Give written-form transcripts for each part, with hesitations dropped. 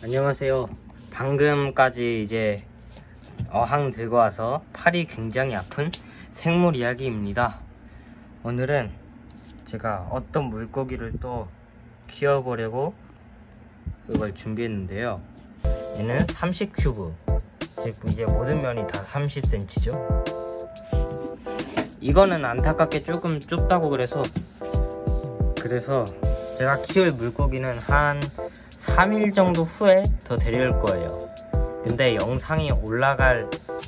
안녕하세요. 방금까지 이제 어항 들고 와서 팔이 굉장히 아픈 생물 이야기입니다. 오늘은 제가 어떤 물고기를 또 키워보려고 그걸 준비했는데요. 얘는 30큐브, 즉 이제 모든 면이 다 30cm죠. 이거는 안타깝게 조금 좁다고 그래서 제가 키울 물고기는 한 3일 정도 후에 더 데려올 거예요. 근데 영상이 올라갈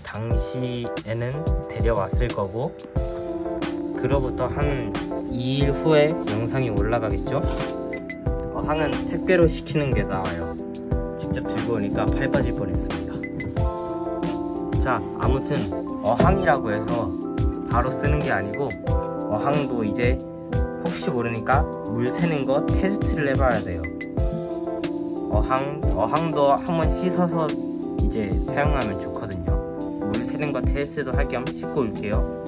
당시에는 데려왔을 거고, 그로부터 한 2일 후에 영상이 올라가겠죠. 어항은 택배로 시키는 게 나와요. 직접 들고 오니까 팔 빠질 뻔했습니다. 자, 아무튼 어항이라고 해서 바로 쓰는 게 아니고, 어항도 이제 혹시 모르니까 물 새는 거 테스트를 해봐야 돼요. 어항도 한번 씻어서 이제 사용하면 좋거든요. 물 새는 거 테스트도 할 겸 씻고 올게요.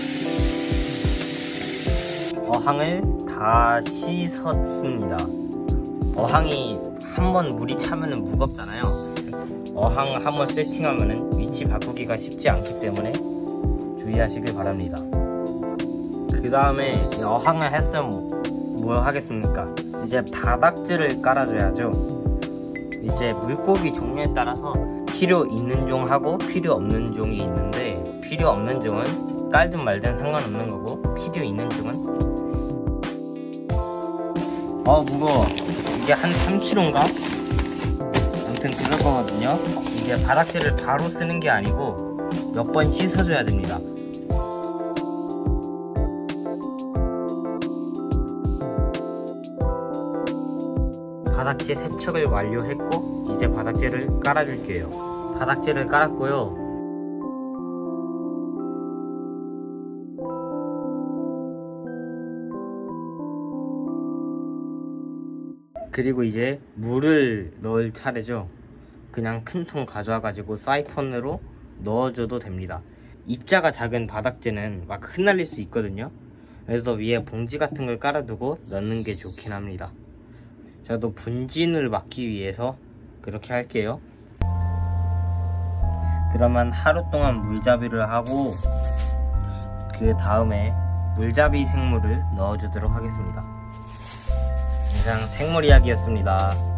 어항을 다 씻었습니다. 어항이 한번 물이 차면은 무겁잖아요. 어항 한번 세팅하면은 위치 바꾸기가 쉽지 않기 때문에 주의하시길 바랍니다. 그 다음에 어항을 했으면 뭐 하겠습니까? 이제 바닥재를 깔아줘야죠. 이제 물고기 종류에 따라서 필요 있는 종하고 필요 없는 종이 있는데, 필요 없는 종은 깔든 말든 상관없는 거고, 필요 있는 종은 무거워. 이게 한 3kg인가? 아무튼 그럴 거거든요. 이제 바닥재를 바로 쓰는 게 아니고 몇 번 씻어줘야 됩니다. 바닥재 세척을 완료했고, 이제 바닥재를 깔아줄게요. 바닥재를 깔았고요. 그리고 이제 물을 넣을 차례죠. 그냥 큰 통 가져와가지고 사이펀으로 넣어줘도 됩니다. 입자가 작은 바닥재는 막 흩날릴 수 있거든요. 그래서 위에 봉지 같은 걸 깔아두고 넣는 게 좋긴 합니다. 저도 분진을 막기 위해서 그렇게 할게요. 그러면 하루 동안 물잡이를 하고, 그 다음에 물잡이 생물을 넣어주도록 하겠습니다. 이상 생물 이야기였습니다.